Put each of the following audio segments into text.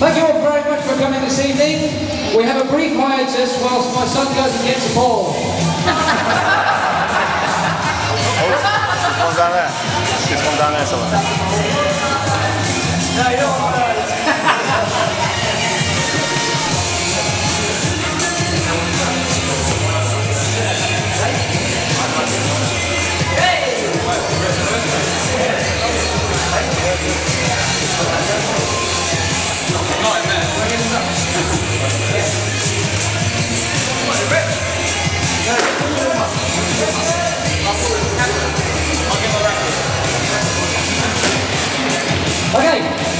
Thank you all very much for coming this evening. We have a brief hiatus whilst my son goes and gets a ball. One down there. Just one down there somewhere. No, you don't want those. Okay.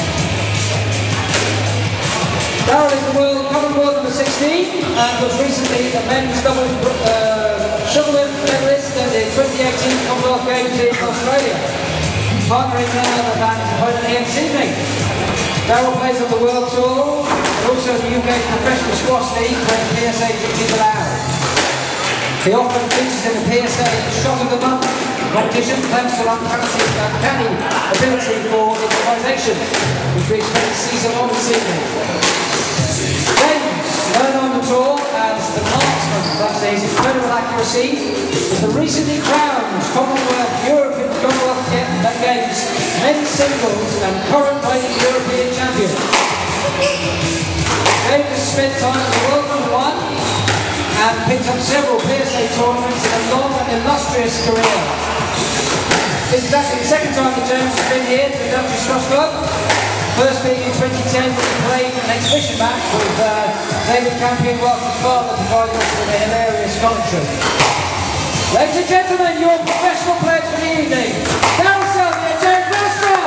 Daryl is the common world number 16 and was recently the men's doubles shuttleworth medalist at the 2018 Commonwealth Games in Australia. Partnering the band's opponent here this evening. Daryl plays on the World Tour and also the UK Professional Squash League when PSA duties allowed. He often features in the PSA Shot of the Month competition thanks to uncanny ability for improvisation, which we expect to see some on this evening. James, known on the tour as the marksman, thanks to his incredible accuracy, is the recently crowned Commonwealth Games men's singles and current reigning European champion. James has spent time at the World #1 and picked up several PSA tournaments in a long and illustrious career. This is actually the second time that James has been here to the Dutch Squash Club. First being in 2010 when he played an exhibition match with David Campion whilst his father provided us with a hilarious commentary. Ladies and gentlemen, your professional players for the evening, Daryl, Selby and James Willstrop.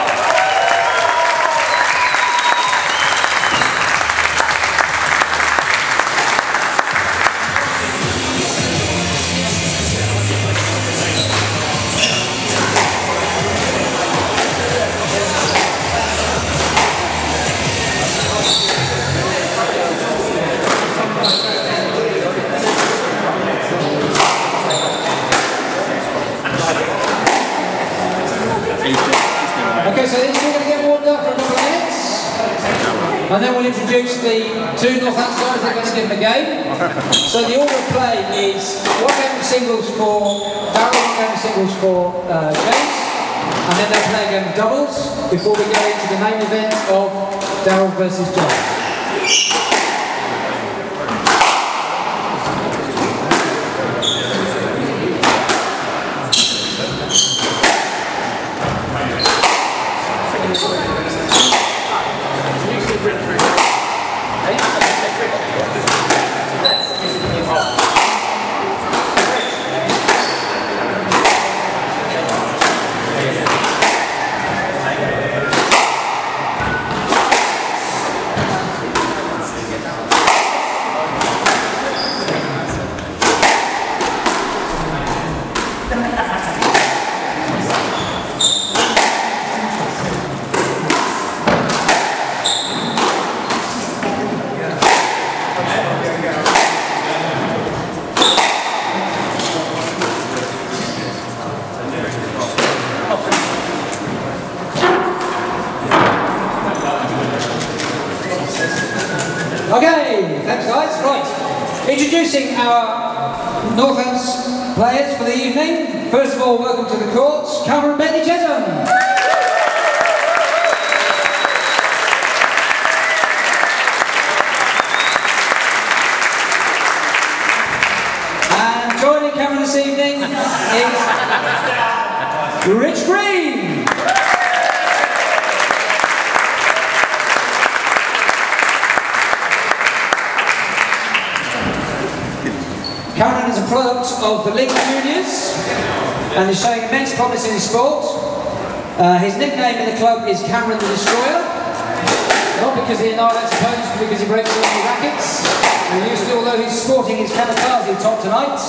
Okay, so these two are going to get warmed up for a couple of minutes. And then we'll introduce the two Northants guys that are going to give them a game. So the order of play is one game of singles for Daryl, one game of singles for James. And then they'll play a game of doubles before we go into the main event of Daryl versus James. Okay, thanks guys. Right, introducing our Northants players for the evening. First of all, welcome to the courts, Cameron and Bentley Chessum. And joining Cameron this evening is Rich Green. Cameron is a product of the League Juniors and is showing immense promise in his sport. His nickname in the club is Cameron the Destroyer, not because he annihilates opponents, but because he breaks all the rackets. And used to, although he's sporting his kamikaze top tonight.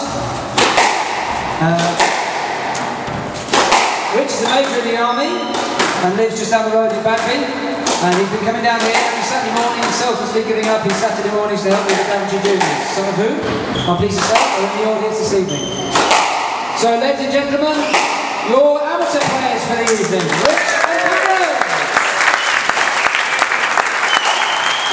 Rich is a major in the army and lives just down the road in Bentley. And he's been coming down here every Saturday morning, selflessly giving up his Saturday mornings to help with the amateur juniors. Some of whom, I'm pleased to say, are in the audience this evening. So, ladies and gentlemen, your amateur players for the evening, Rich and Daryl.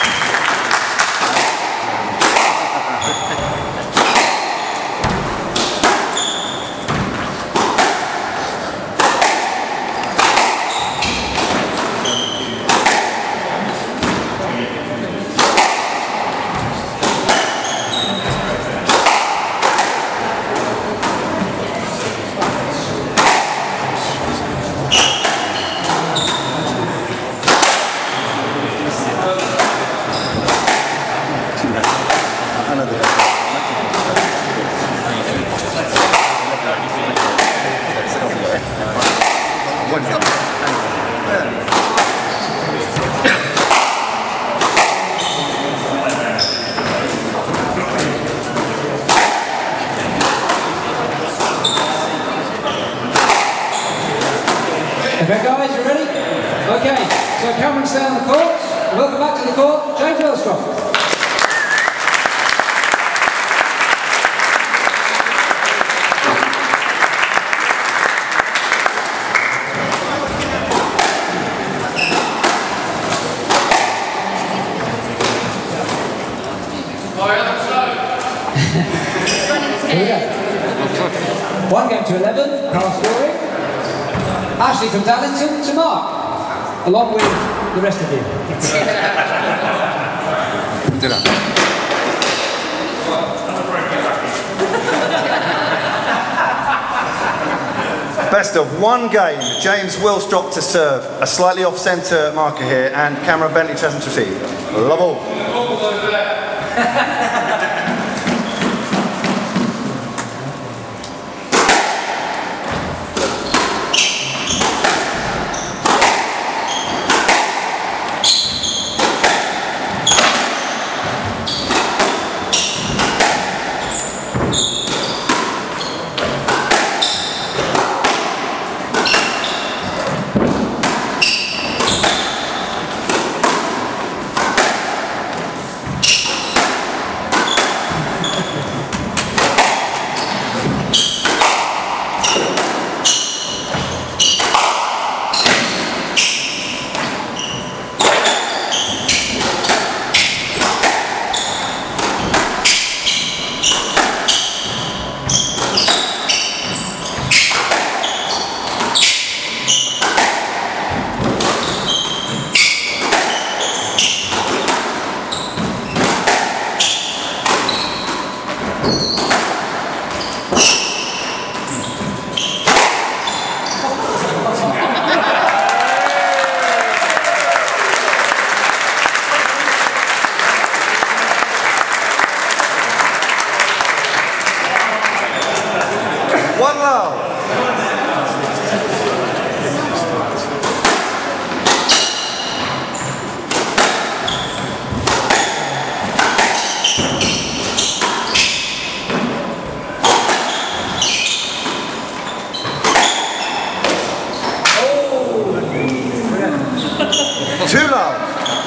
Okay guys, you ready? Okay, so Cameron's down the court. Welcome back to the court, James Willstrop. Here we go. 1 game to 11, power scoring. Ashley from Darlington to Mark, along with the rest of you. Best of 1 game, James Willstrop to serve, a slightly off-centre marker here, and Cameron Bentley Chessum to receive. Love all. 1 love. Oh. 2 love.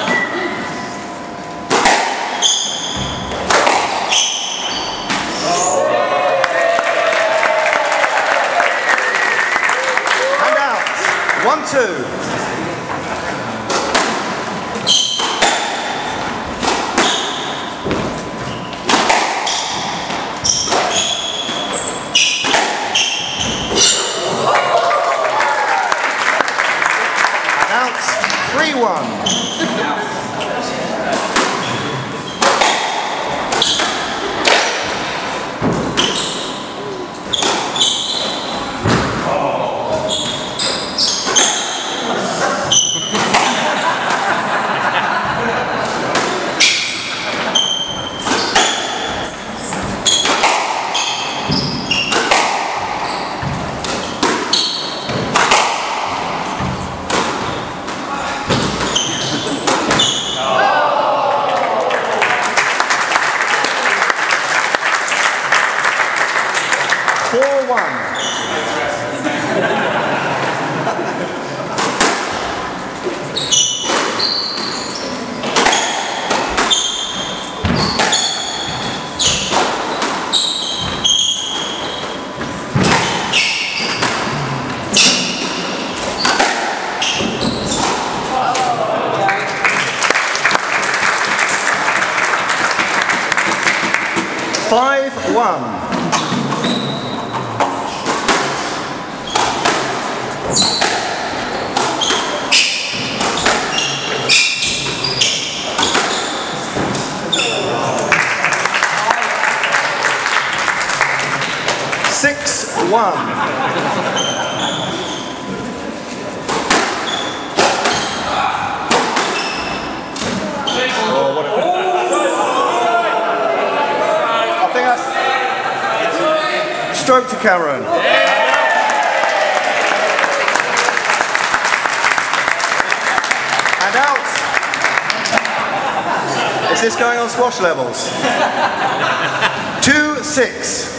And out. 1-2. Out. 3-1. Stroke to Cameron. Is this going on squash levels? 2-6.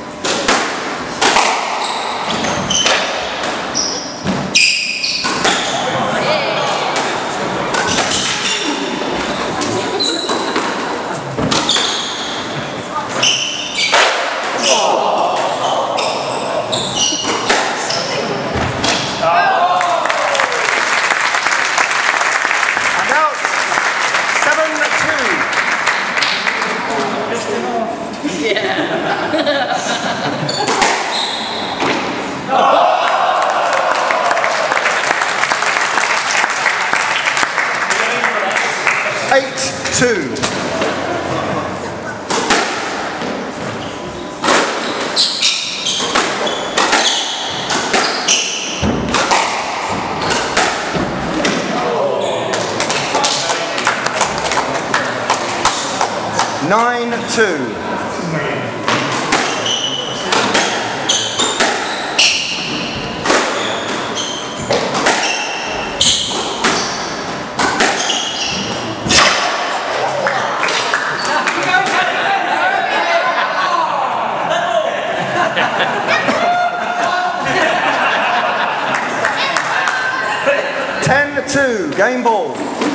Game ball.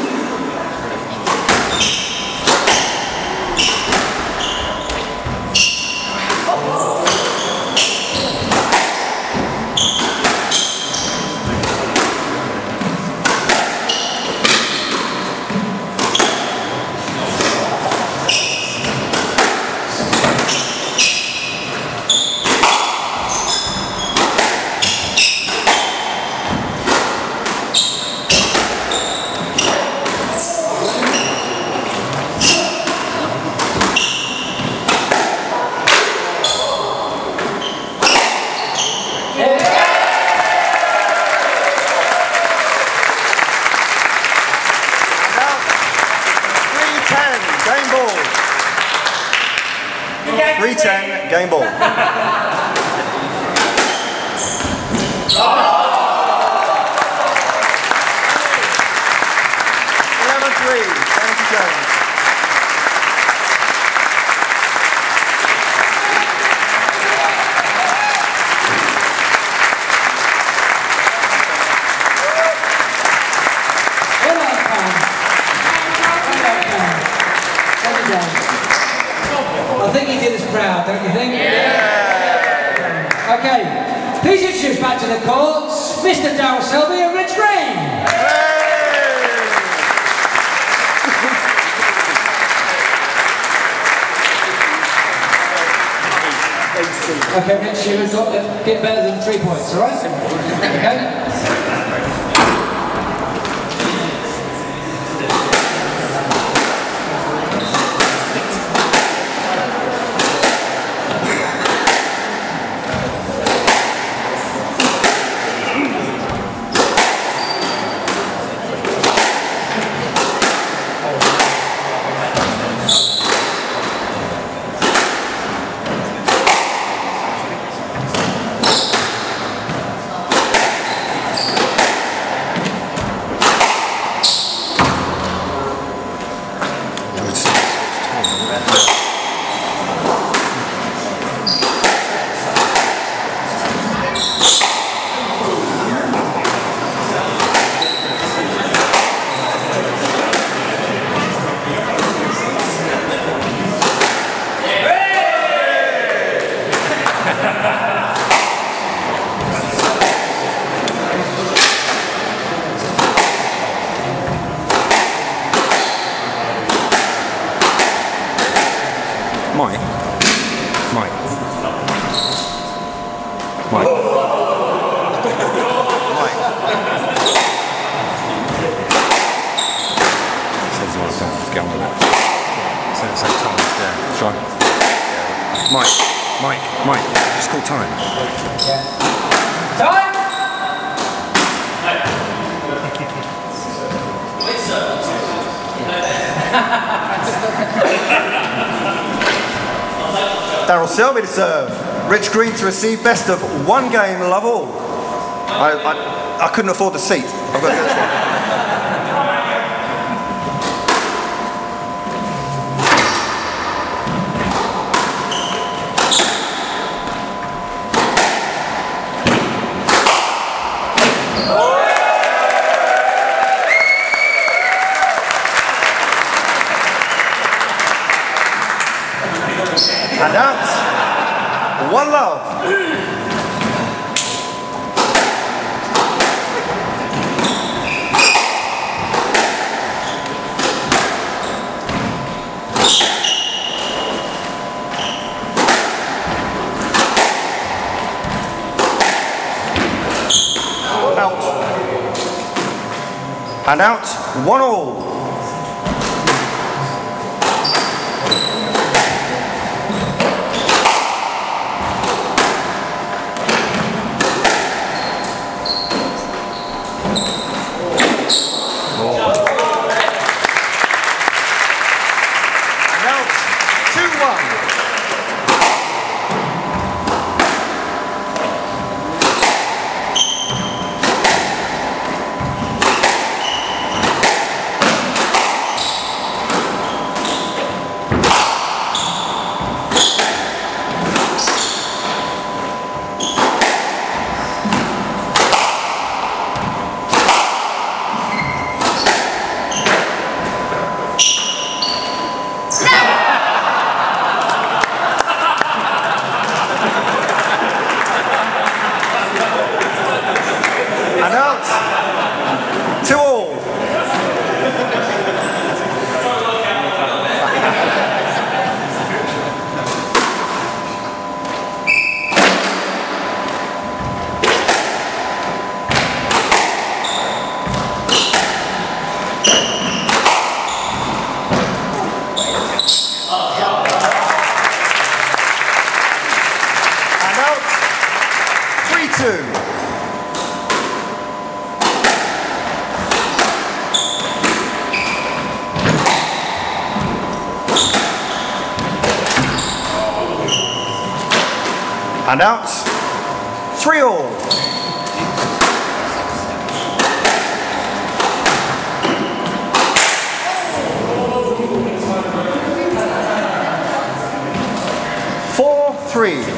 Game ball. 11-3, thank you, James. I think he did us proud, don't you think? Yeah! Okay, please introduce back to the courts, Mr. Daryl, Selby and Rich Green. Okay, Rich, you've got to get better than 3 points, alright? Okay? Mike, just call time. Time! Daryl Selby to serve. Rich Green to receive best of 1 game, love all. I couldn't afford the seat. I've got to get this one. And out. One love. And out, 1-all. And out, 2-1. And out, 2-all. And out, 3-2. And out, 3-all. Four, 3.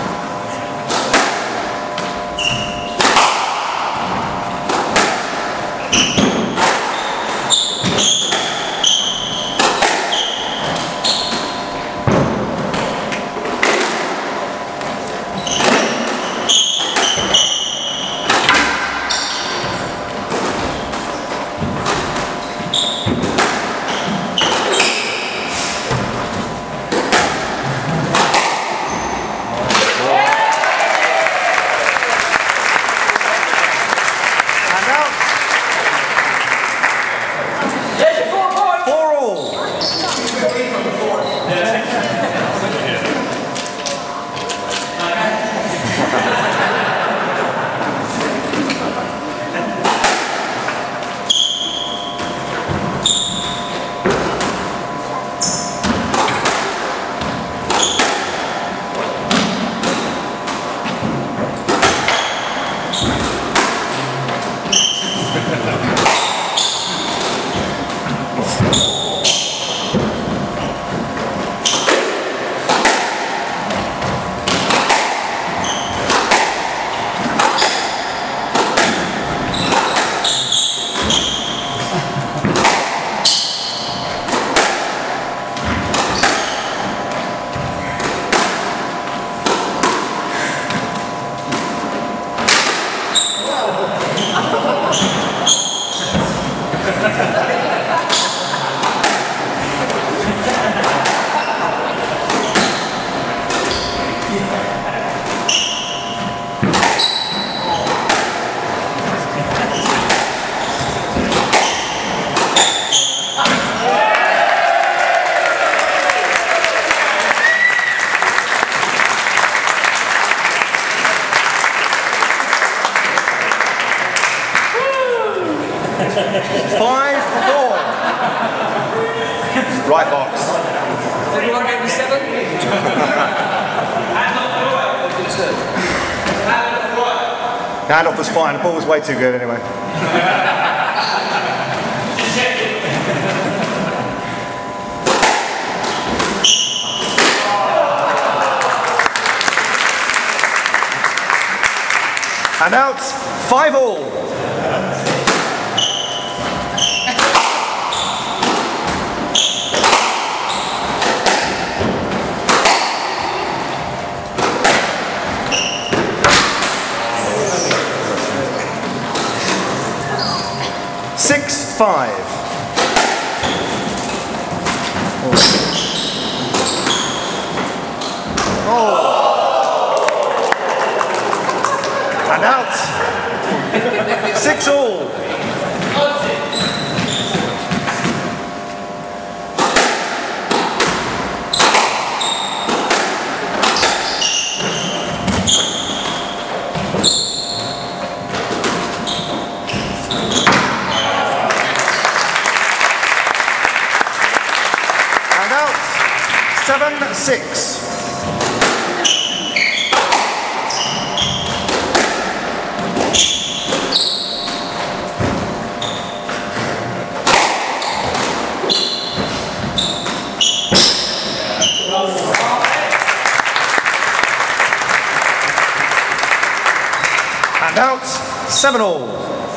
Right box. Everyone gave me 7? Handoff was fine, the ball was way too good anyway. And out, 5-all. And out. 6 all. And out. 7-6. And out, 7 all.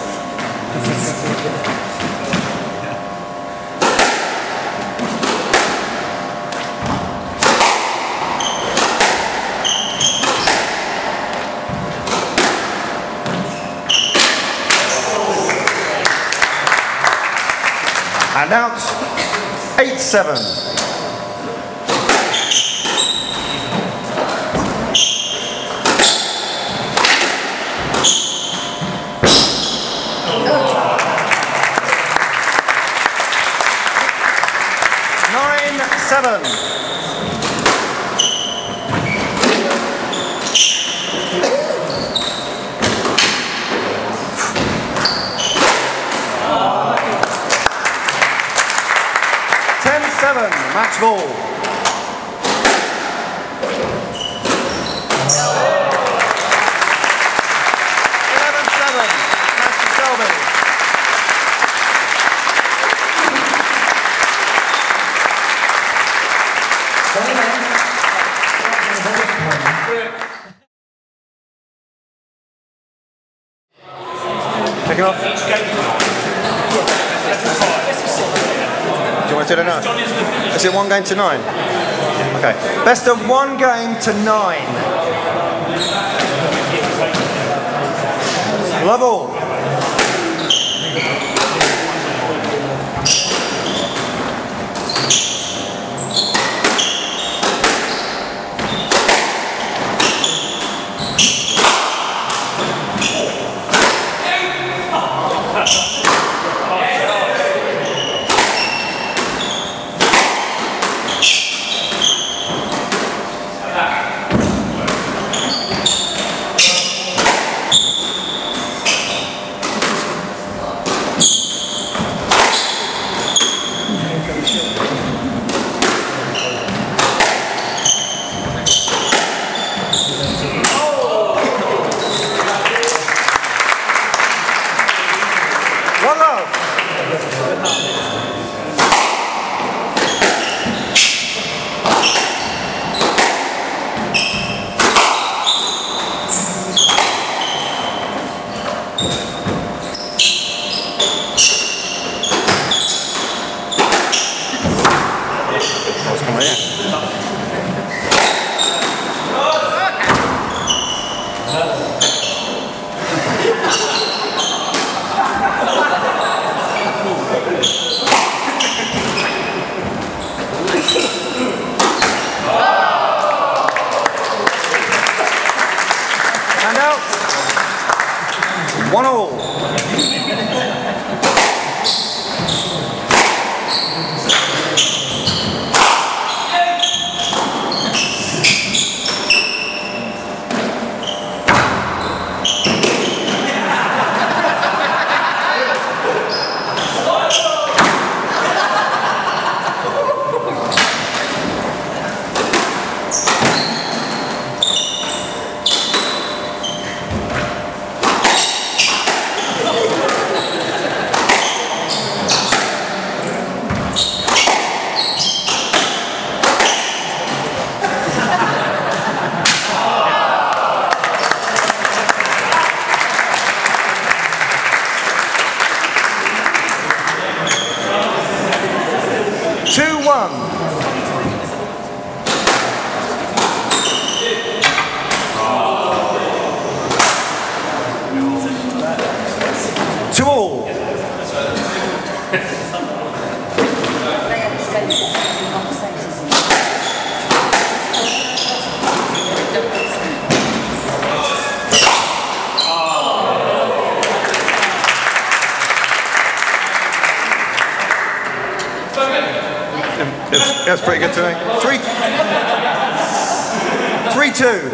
And out, 8-7. Seven. Match ball. 11-7, match to Selby. Taking off. Do you want to do it now? Is it 1 game to 9? Okay. Best of 1 game to 9. Level. And out. 1 all. 1. 2-all. That's pretty good to me. 3-2.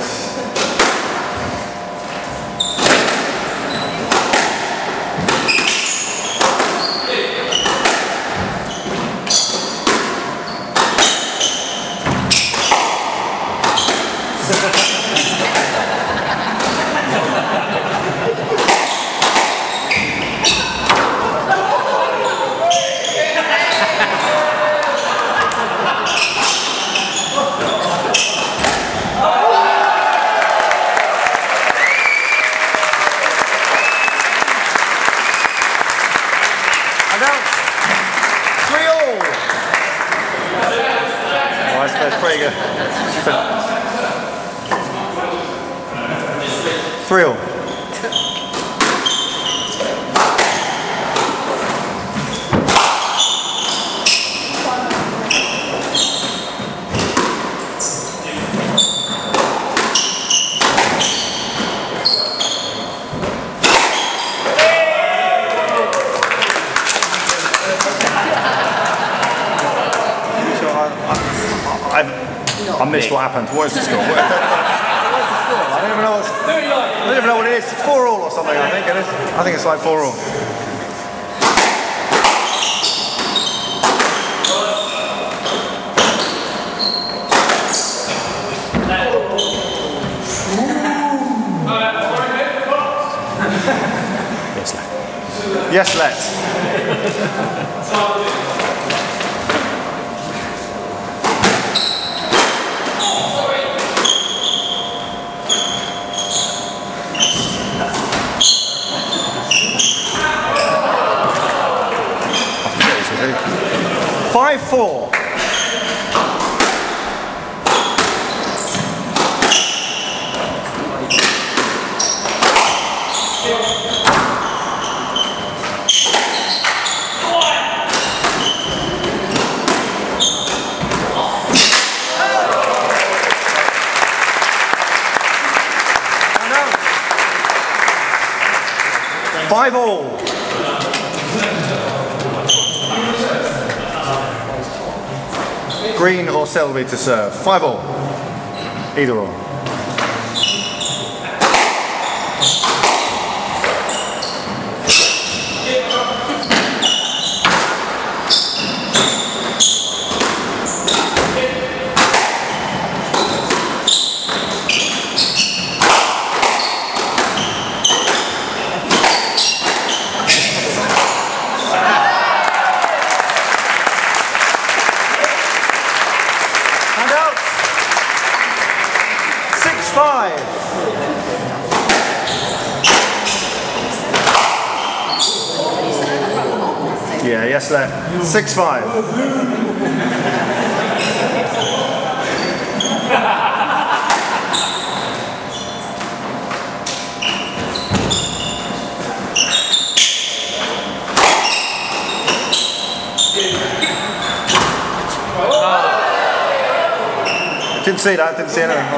That's pretty good. 3-all. I missed what happened. What is the score? I don't even know what it is. 4-all or something, I think it is. I think it's like 4-all. Yes, let's. Four. Five all. Green or Selby to serve. 5-all. Either or. Yeah, yes, let. 6-5. Didn't see that, didn't see anything.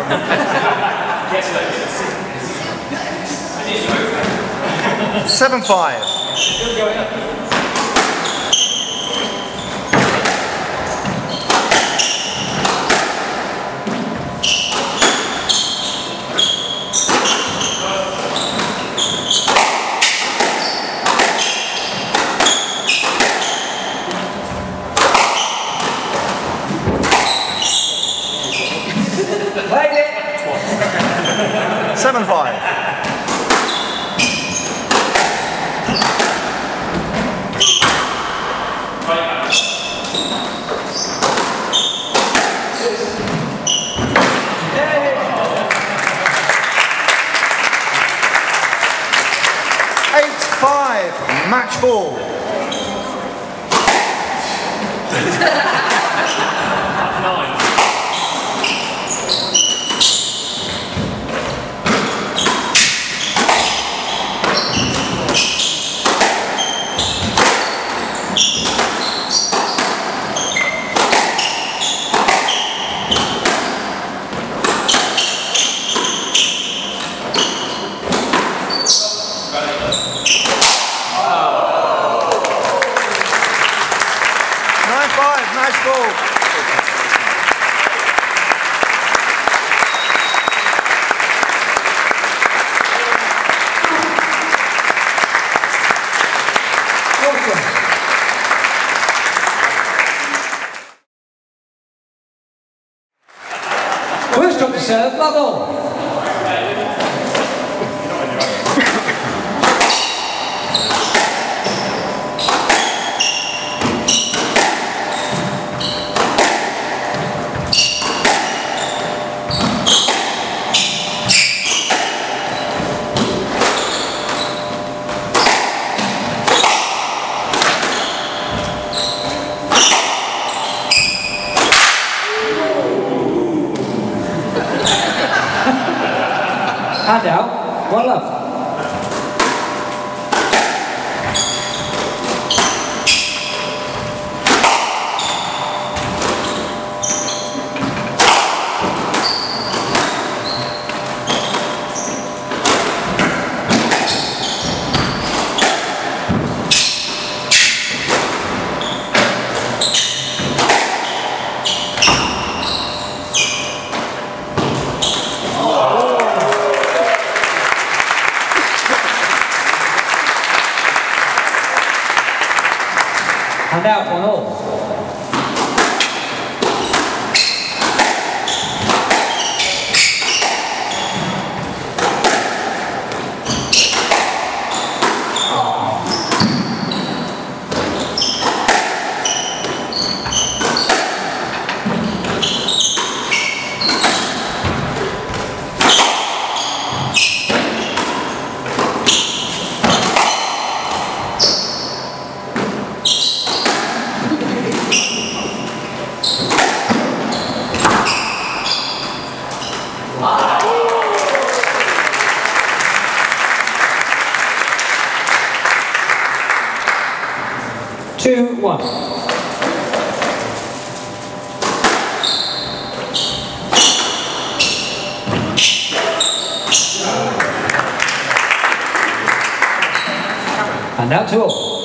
7-5. Played it. 7-5. Match ball. Nice ball. Willstrop to serve, love all. Hand out, one love. And out, 1-all. Two, one. And now 2-all.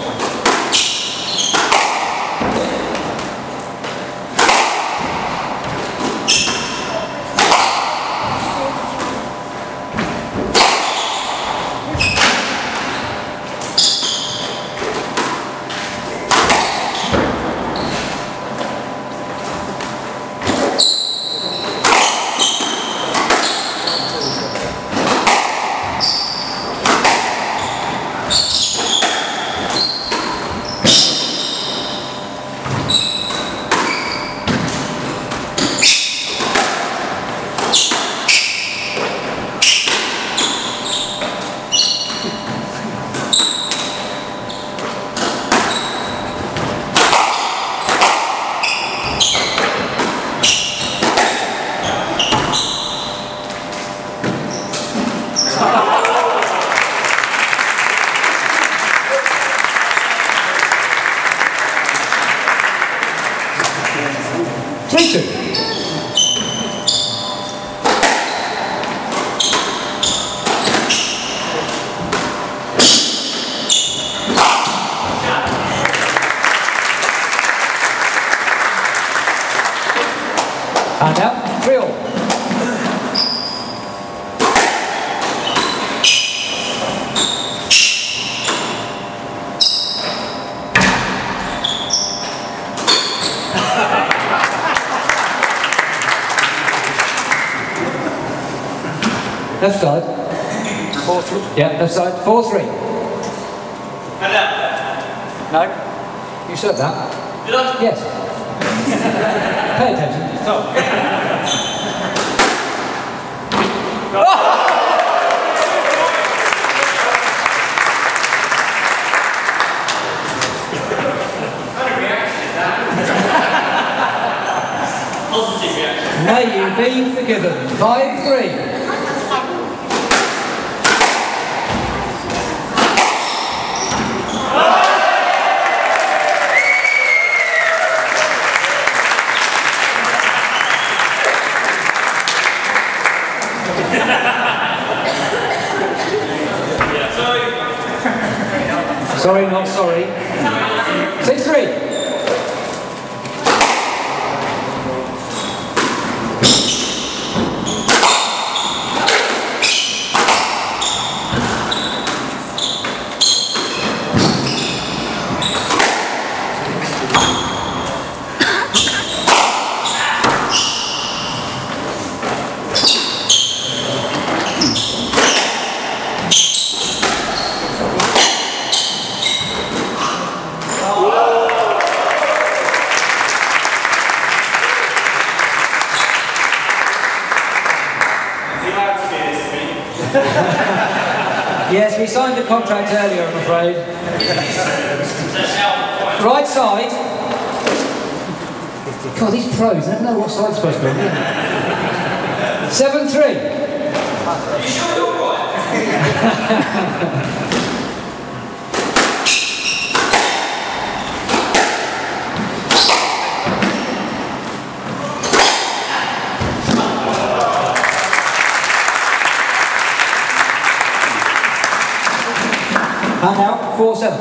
And out, 3-all. Left side. 4-3. Yeah, left side. 4-3. And out. No. You served that. Did I? Yes. Pay attention. Positive reaction. May you be forgiven. 5-3. Yeah, so Sorry, not sorry. 6-3. Yes, we signed the contract earlier, I'm afraid. Right side. God, these pros, they never know what side's supposed to be on. 7-3. You sure you're right? And out, 4-7.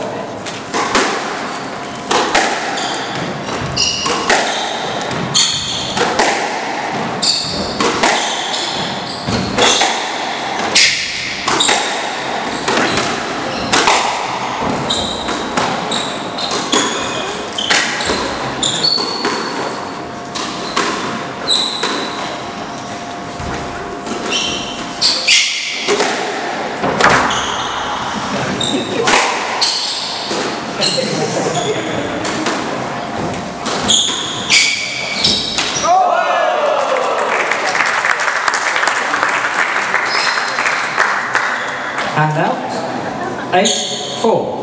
And out, 8-4.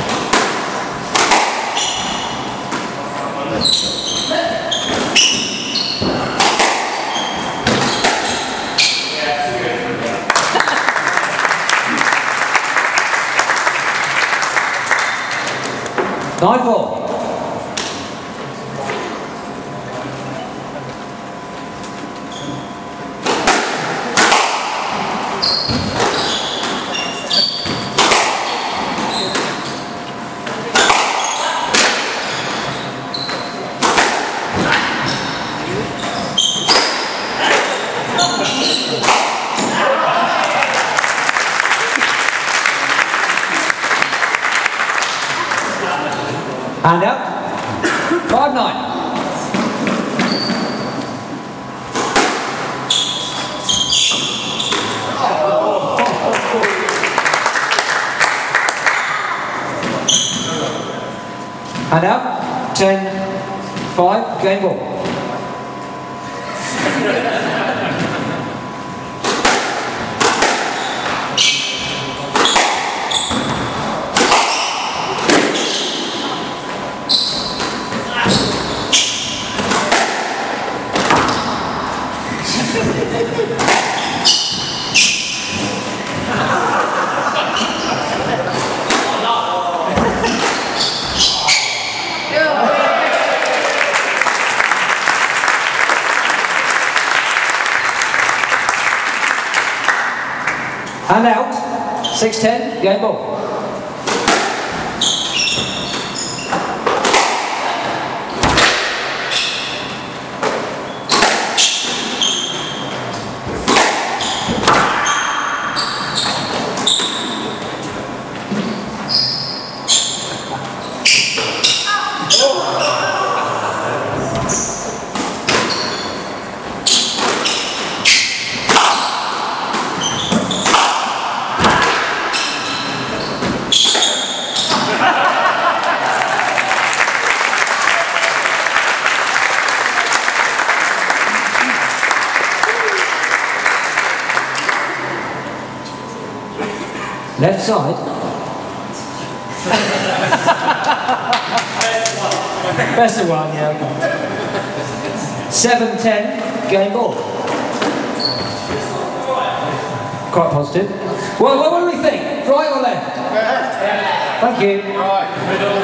Nine-4. And up, 5-9. And up, 10-5, game ball. And out, 6-10, game ball. Left side. Best of one, yeah, okay. 7-10, game ball. Quite positive. Well, what do we think? Right or left? Yeah. Thank you. Right, middle.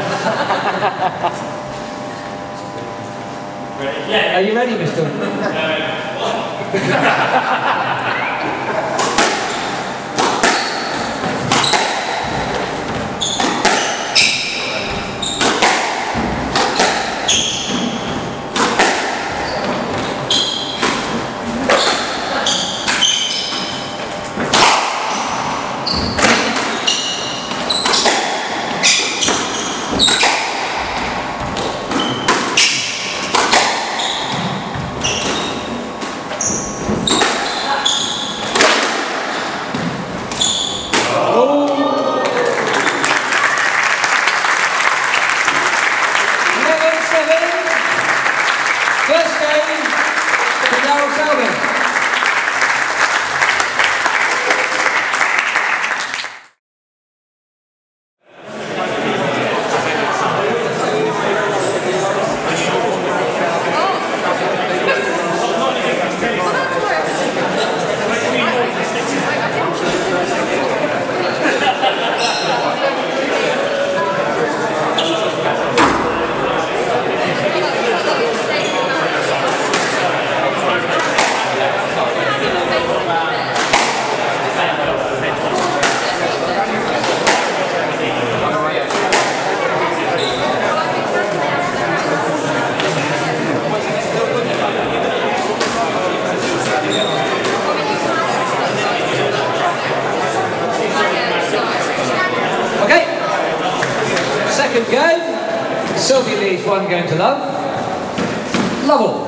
Ready? Yeah. Are you ready, Mr. Good game. Selby leads 1 game to love. Lovell.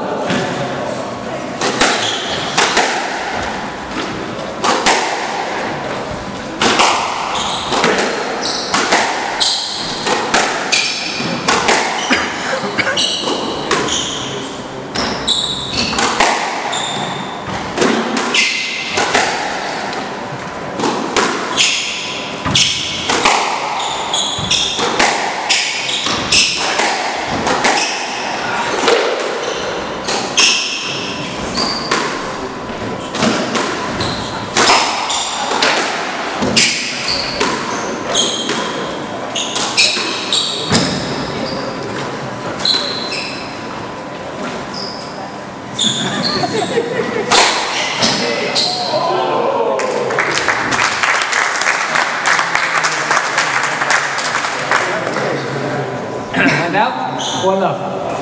And out, 1 love.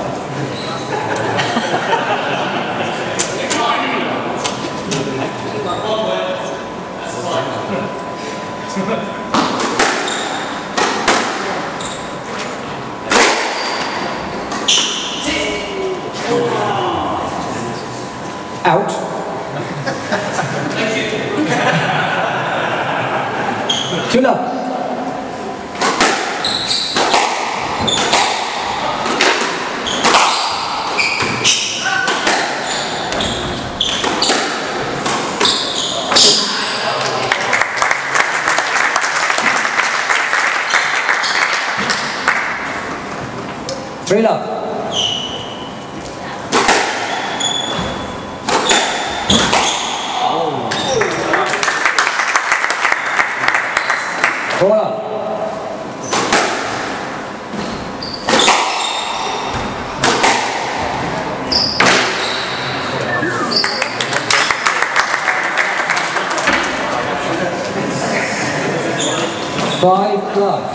Out. 2 love. Three love. Four love. Five love.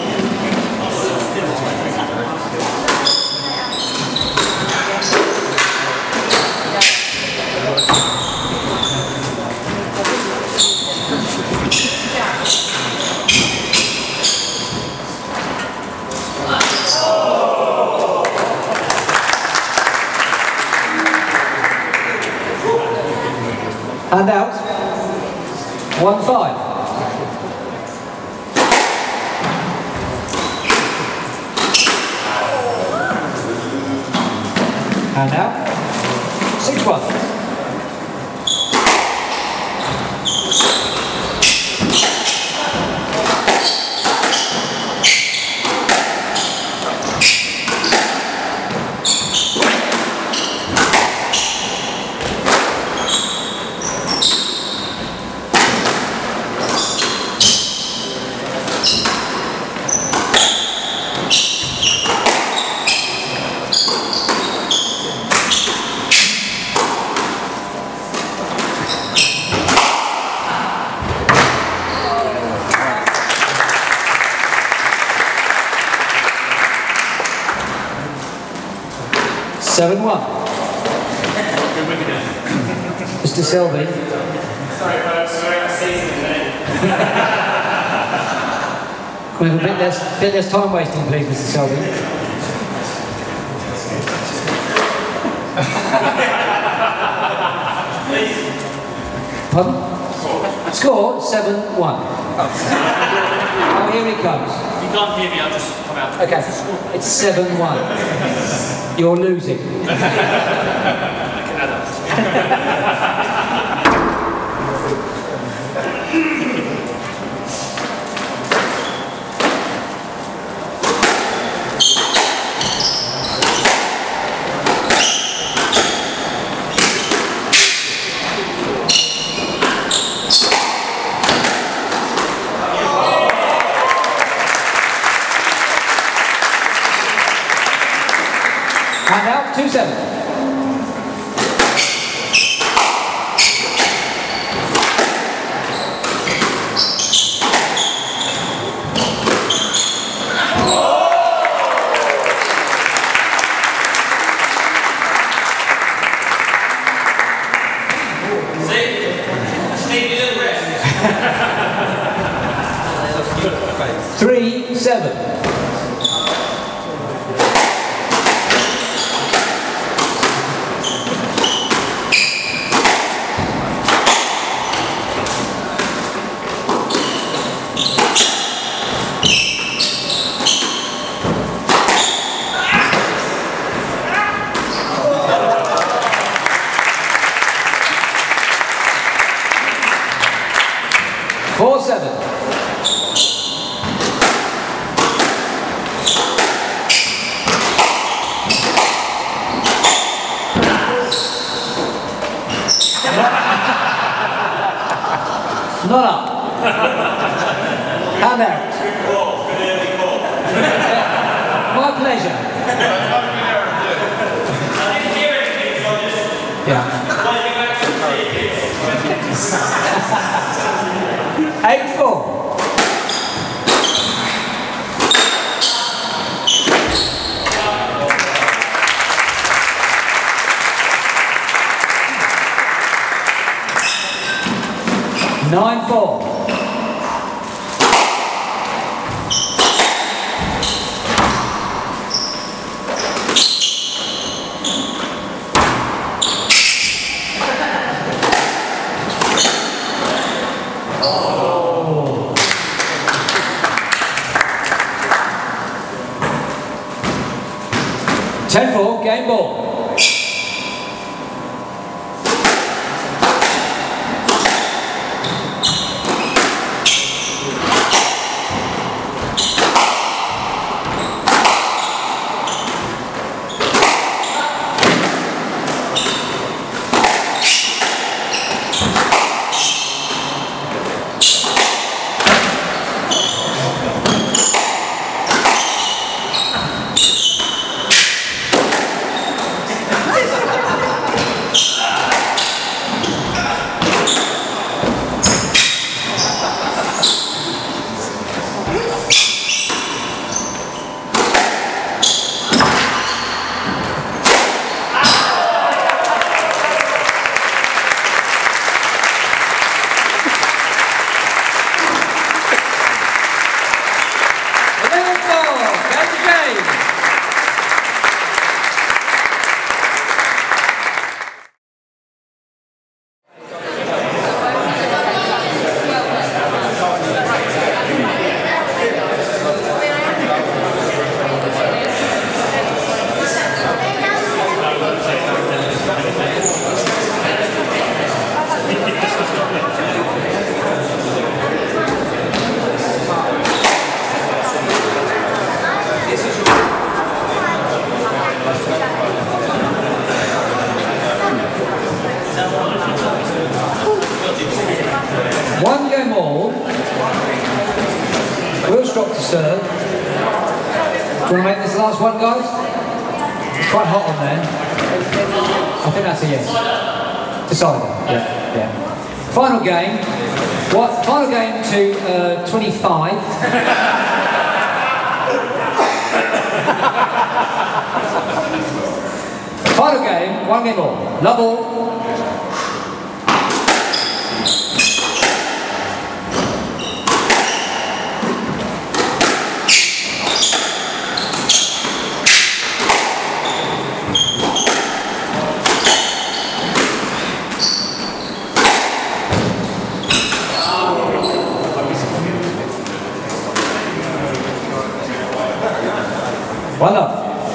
And out, 1-5. And out, 6-1. Seven one. Mr. Selby. Sorry folks, we're out of season today. Can we have a bit less time wasting, please, Mr. Selby? Pardon? Score 7-1. Oh, here he comes. You can't hear me, I'll just come out. Okay, it's 7-1. You're losing. And out, 2-7. See? 3-7. Not up. How about? Good call, good early call. My pleasure. I didn't hear anything, so I just Yeah. waiting back to see it. 8-4. Nine, 4. Oh. 10-4, game ball. One game all. Willstrop to serve. Do you want to make this the last one, guys? It's quite hot on there. I think that's a yes. Decider. Yeah, yeah. Final game. What? Final game to 25. Final game. One game all. Love all. One up.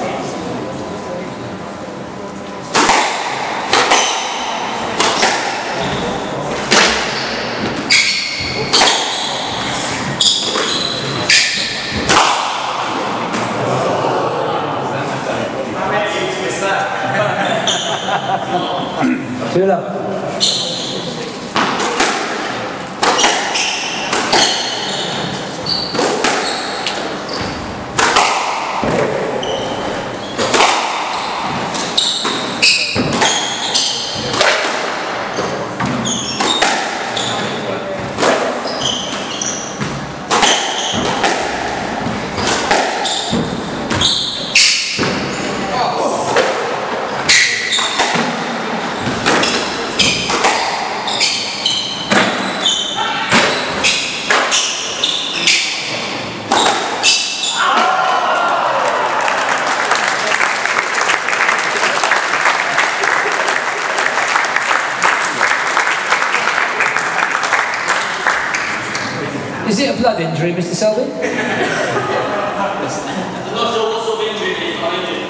Two up. Is it a blood injury, Mr. Selby? I'm not sure what sort of injury it is, I'm injured.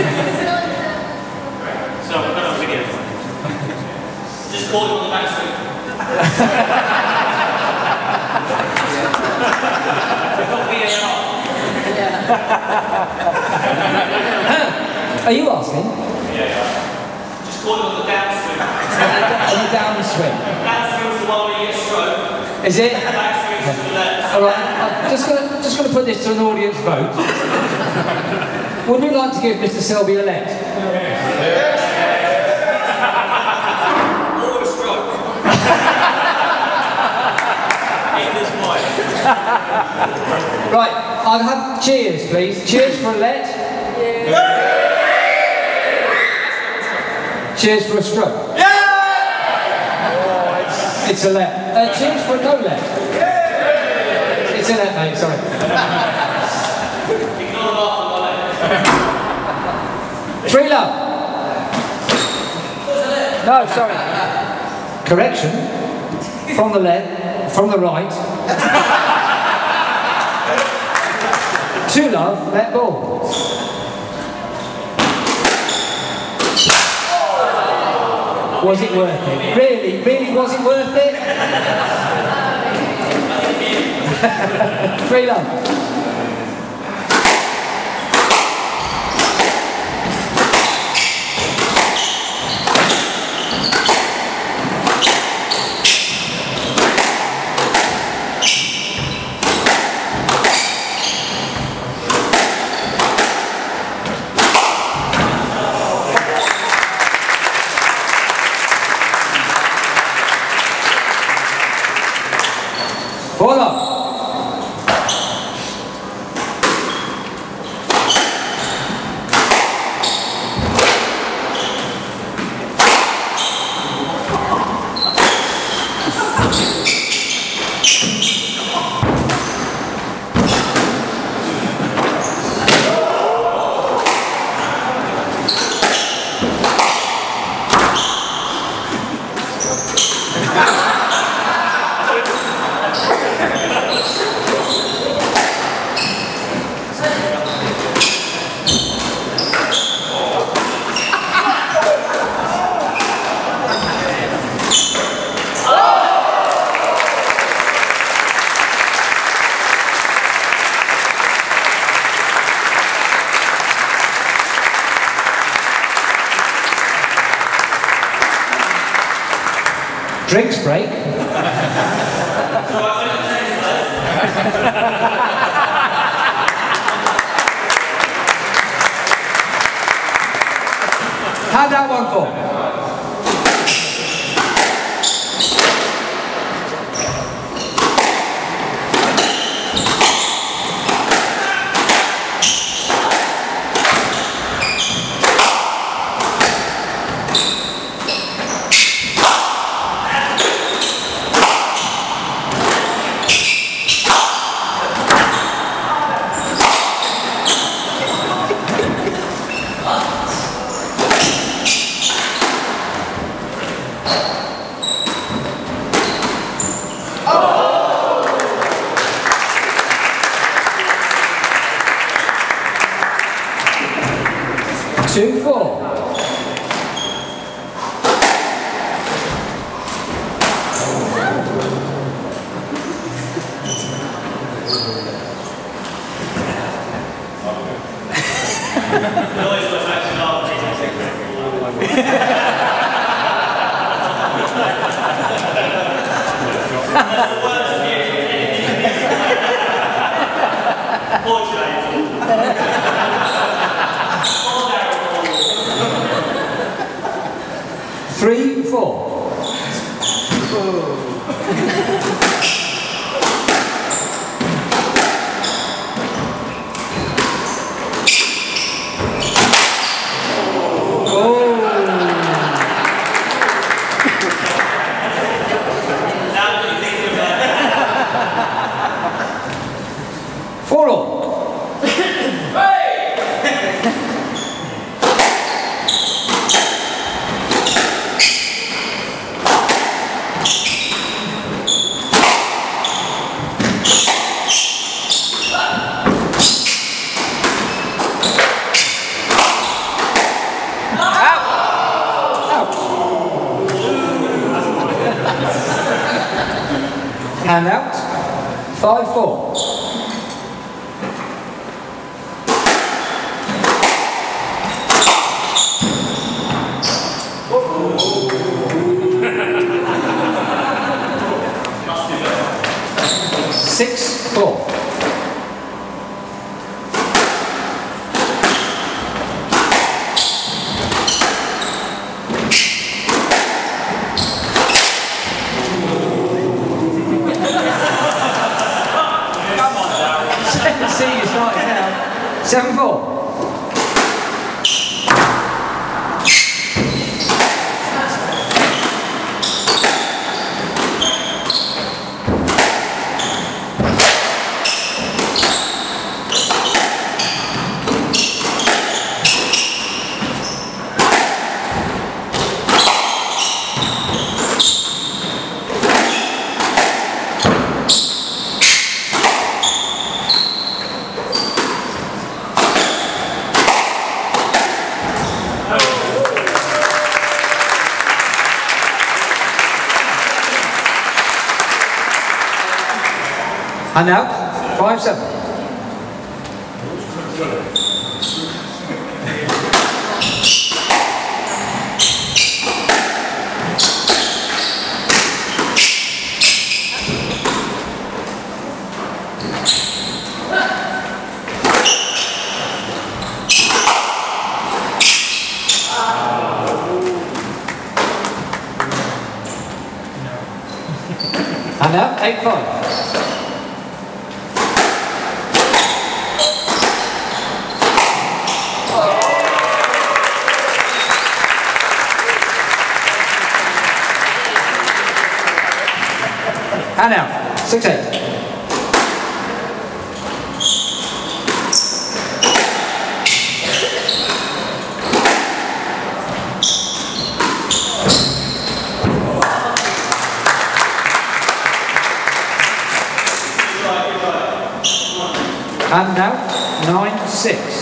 So, I've got a video. Just call him on the back swing. Are you asking? Yeah. Just call him on the downswing. On the downswing. Downswing's the one where you get stroke. Is it? All right. I'm just gonna put this to an audience vote. Would you like to give Mr. Selby a let? Or a stroke. In this fight. Right. I'll have cheers, please. Cheers for a let. Cheers for a stroke. It's a let. Cheers for a no let. It's a let, mate, sorry. Three love. No, sorry. Correction. From the left, from the right. Two love, let ball. Was it worth it? Really? Really, was it worth it? Three love. Four love. Drinks break. How'd that one for? Two, four. Three, four. Four all. And out. 5-4. can see you starting now. 7-4. And now, 5-7. And now, 8-5. And now, 6-8. And now, 9-6.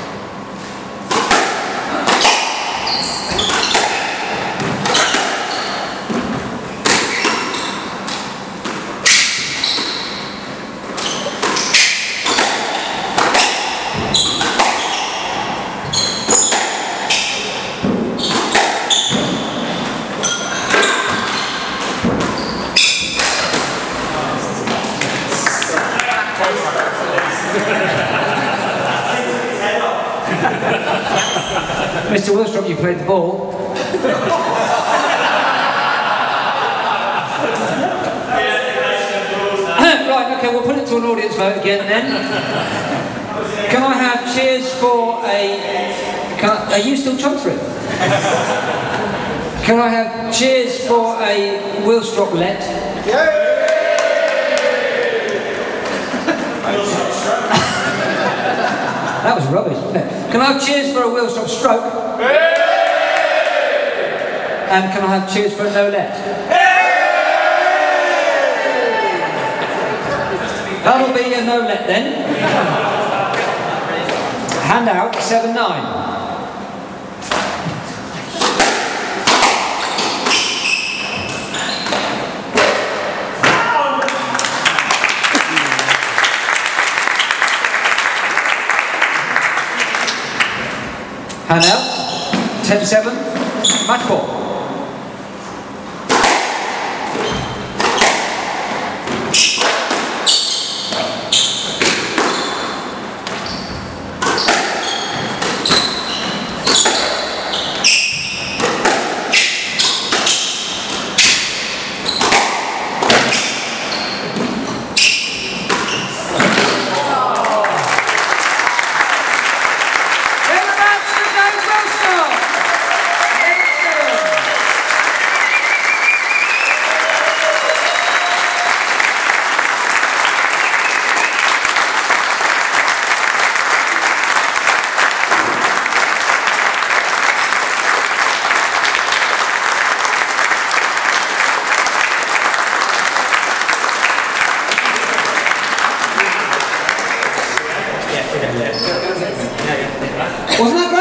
Mr. Willstrop, you played the ball. Right, okay, we'll put it to an audience vote again then. Can I have cheers for are you still chuntering? Can I have cheers for a Willstrop-let? That was rubbish, wasn't it? Can I have cheers for a Willstrop stroke? And can I have cheers for a no-let? That'll be a no-let then. Hand out, 7-9. Hand out, 10-7, match ball. Wasn't that